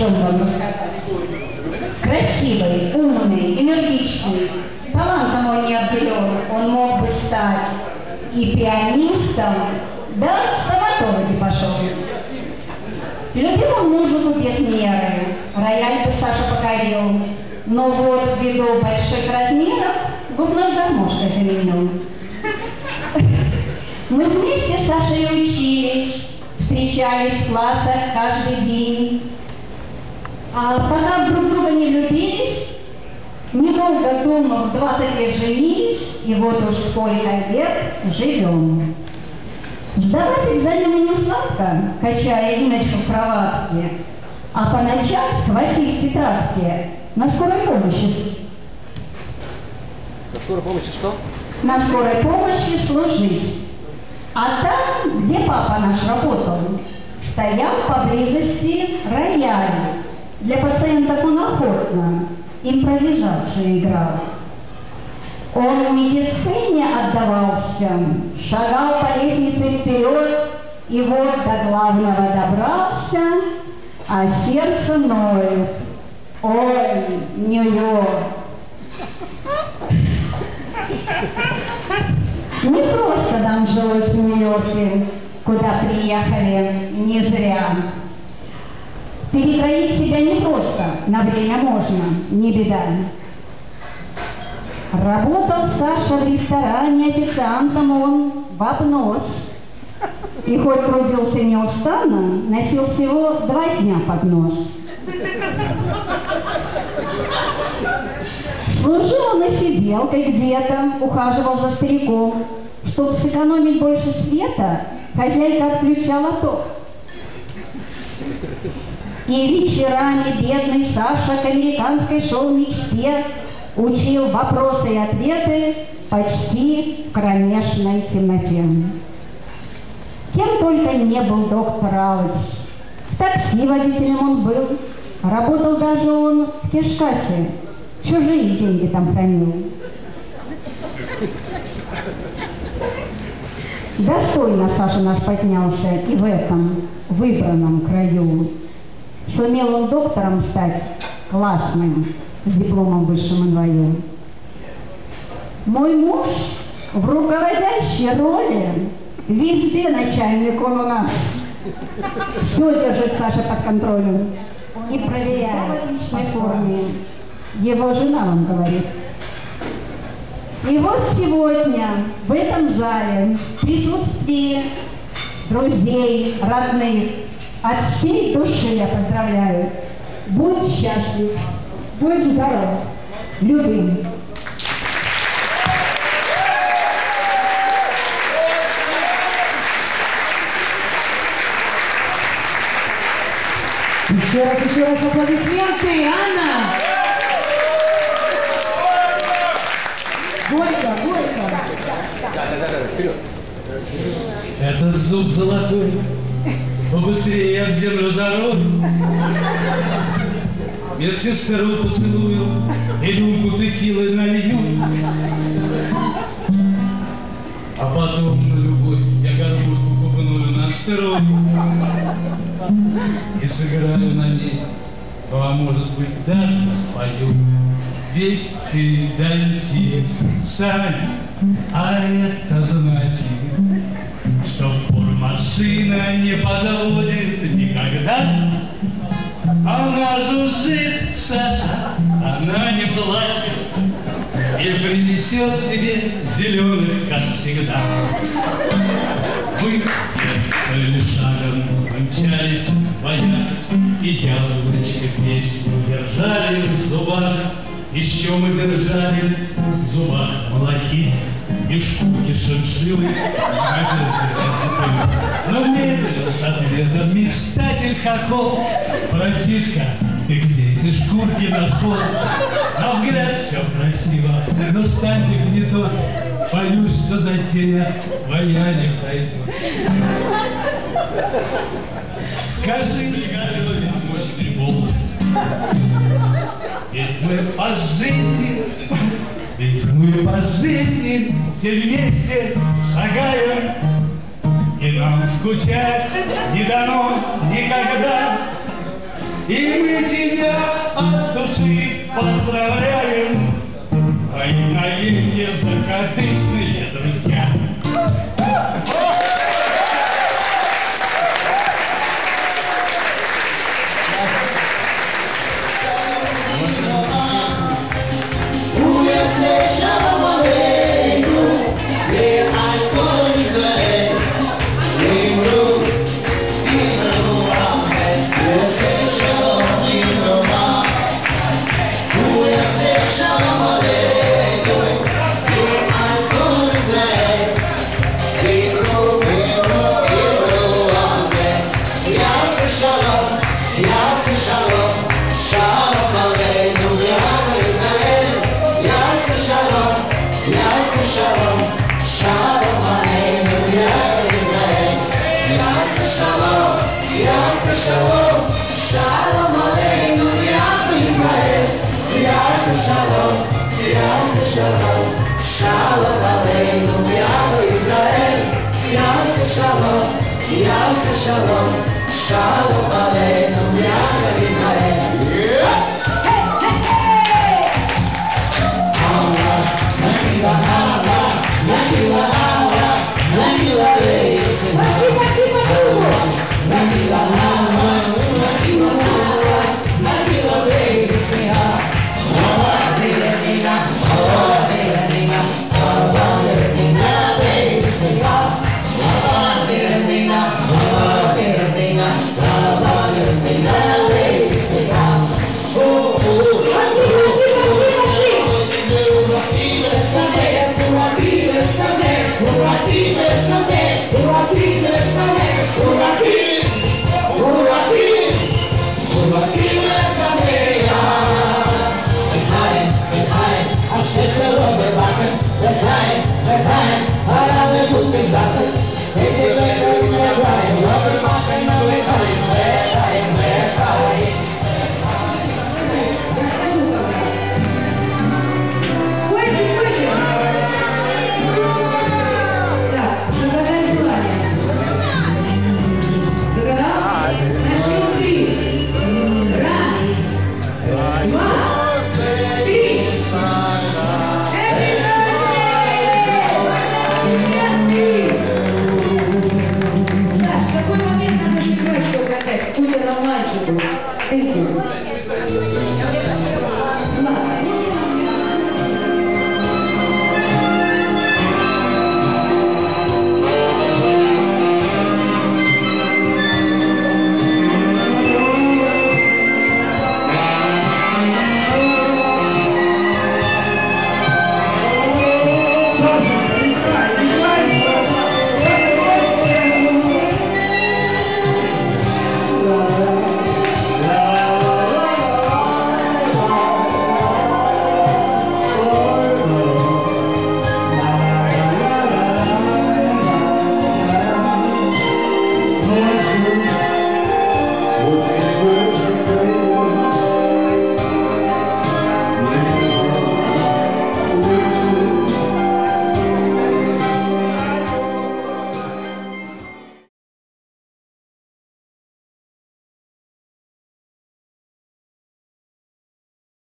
чем вам рассказать. Красивый, умный, энергичный, талантом он не обделен, он мог бы стать и пианистом, да в стоматологи пошел. Любил он музыку без меры, рояль бы Саша покорил, но вот ввиду больших размеров губной гармошкой заменил. Мы вместе с Сашей учились, встречались в классах каждый день. А пока друг друга не любили, недолго думав, 20 лет женились, и вот уж сколько лет живем. Сдавать экзамены не сладко, качая Иночку в кроватке, а по ночам схватив тетрадки на скорой помощи. На скорой помощи что? На скорой помощи служить. А там, где папа наш работал, стоял поблизости рояль. Для пациентов он охотно импровизацию играл. Он в медицине отдавался, шагал по лестнице вперед, и вот до главного добрался, а сердце ноет. Ой, Нью-Йорк! Не просто нам жилось в Нью-Йорке, куда приехали не зря. Перекроить себя не просто, на время можно, не беда. Работал Саша в ресторане официантом, он в обнос. И хоть трудился неустанно, носил всего 2 дня под нос. Служил он и сиделкой где-то, ухаживал за стариком. Чтобы сэкономить больше света, хозяйка отключала ток. И вечерами бедный Саша к американской шоу-мечте учил вопросы и ответы почти в кромешной темноте. Кем только не был доктор Алыч. В такси водителем он был, работал даже он в кешкассе, чужие деньги там хранил. Достойно Саша наш поднялся и в этом выбранном краю. Сумел он доктором стать классным, с дипломом высшим НВО. Мой муж в руководящей роли, везде начальник он у нас. Все держит Саша под контролем и проверяет в личной форме. Его жена вам говорит. И вот сегодня в этом зале в присутствии друзей, родных, от всей души я поздравляю. Будь счастлив, будь здоров, любим. Еще раз аплодисменты, Анна! Горько, горько! Да, вперед! Этот зуб золотой, побыстрее я в землю зарою. Медсестру поцелую и рюмку текилы налью. А потом на любовь я горбушку купную настрою и сыграю на ней, а может быть даже спою. Ведь ты дантист, Сань, а это значит, что машина не подводит никогда. Она жужжит, Саша, она не плачет и принесет тебе зеленых, как всегда. Мы ехали шагом, помчались боя, и яблочко песню держали в зубах. Еще мы держали в зубах малахит и шкурки шиншиллы, но медленно с ответом мечтатель хохол. Братишка, ты где эти шкурки нашел? На взгляд все красиво, но стандик не тот. Боюсь, что затея твоя не пройдет. Скажи, мощный голос, ведь мы по жизни все вместе шагаем, и нам скучать не дано никогда. И мы тебя от души поздравляем, Украине закадычные друзья. Shalom, Shalom, Shalom Aleinu.